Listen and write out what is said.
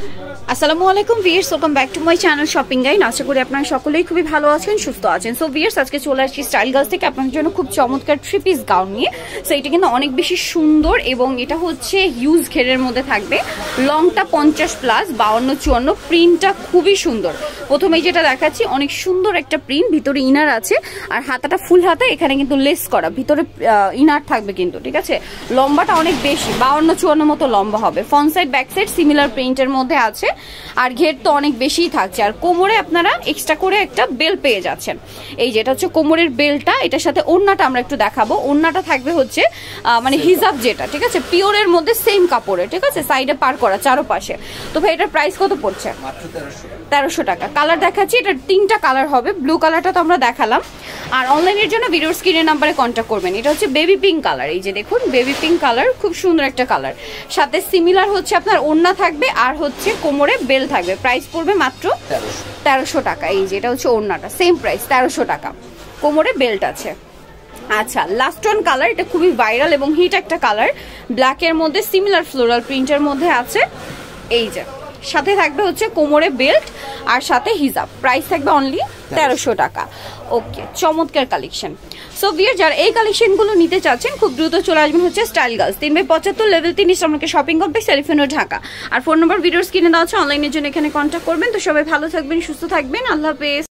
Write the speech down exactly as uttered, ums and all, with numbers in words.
আসসালামু আলাইকুম viewers, welcome back to my channel shopping guide. আশা করি আপনারা সকলেই খুবই ভালো আছেন, সুস্থ আছেন। সো ভিউয়ার্স, আজকে চলে আসছি স্টাইল গার্লস থেকে আপনাদের জন্য খুব চমৎকার থ্রি পিস গাউন নিয়ে। সো এটা কিন্তু অনেক বেশি সুন্দর এবং এটা হচ্ছে হিউজ ঘেরের মধ্যে থাকবে। লংটা পঞ্চাশ প্লাস, বাউন্ন চুয়ান্ন, প্রিন্টটা খুবই সুন্দর। প্রথমেই যেটা দেখাচ্ছি অনেক সুন্দর একটা প্রিন্ট, ভিতরে ইনার আছে আর হাতাটা ফুল হাতা, এখানে কিন্তু লেস করা, ভিতরে ইনার থাকবে কিন্তু, ঠিক আছে। লম্বাটা অনেক বেশি, বাউন্ন চুয়ান্ন মতো লম্বা হবে। Front side back side similar প্রিন্টের মধ্যে আছে আর ঘের তো অনেক বেশিই থাকছে। আর কোমরে আপনারা এক্সট্রা করে একটা বেল পেয়ে যাচ্ছেন। এই যেটা হচ্ছে কোমরের বেলটা, এটার সাথে ওড়নাটা আমরা একটু দেখাবো। ওড়নাটা থাকবে হচ্ছে মানে হিজাব যেটা, ঠিক আছে, পিওরের মধ্যে সেম কাপড়ে, ঠিক আছে, সাইডে পার করা চারোপাশে। তো ভাই এটার প্রাইস কত পড়ছে? তেরোশো টাকা। কালার দেখাচ্ছি, এটা তিনটা কালার হবে। ব্লু কালারটা তো আমরা দেখালাম। আর অনলাইনের জন্য ভিডিওর স্ক্রিনের নাম্বারে কন্ট্যাক্ট করবেন। এটা হচ্ছে বেবি পিঙ্ক কালার, এই যে দেখুন বেবি পিঙ্ক কালার, খুব সুন্দর একটা কালার। সাথে সিমিলার হচ্ছে আপনার ওড়না থাকবে আর হচ্ছে কোমরে বেল থাকবে। প্রাইস পড়বে মাত্র তেরোশো টাকা। এই যে এটা হচ্ছে ওড়নাটা, সেম প্রাইস তেরোশো টাকা, কোমরে বেল্ট আছে। আচ্ছা, লাস্ট ওয়ান কালার, এটা খুবই ভাইরাল এবং হিট একটা কালার, ব্ল্যাকের মধ্যে সিমিলার ফ্লোরাল প্রিন্টের মধ্যে আছে। এই যে সাথে থাকবে হচ্ছে কোমরে বেল্ট আর সাথে হিজাব। প্রাইস থাকবে অনলি তেরোশো টাকা। ওকে, চমৎকার কালেকশন। সো ভিউয়ার, যারা এই কালেকশনগুলো নিতে চাচ্ছেন খুব দ্রুত চলে আসবেন হচ্ছে স্টাইল গার্লস, তিন বাই পঁচাত্তর, লেভেল তিন, ইসলামকে শপিং কমপ্লেক্স, টেলিফোন ঢাকা। আর ফোন নম্বর ভিডিওর স্ক্রিনে দেওয়া আছে, অনলাইনের জন্য এখানে কন্ট্যাক্ট করবেন। তো সবাই ভালো থাকবেন, সুস্থ থাকবেন, আল্লাহ হাফেজ।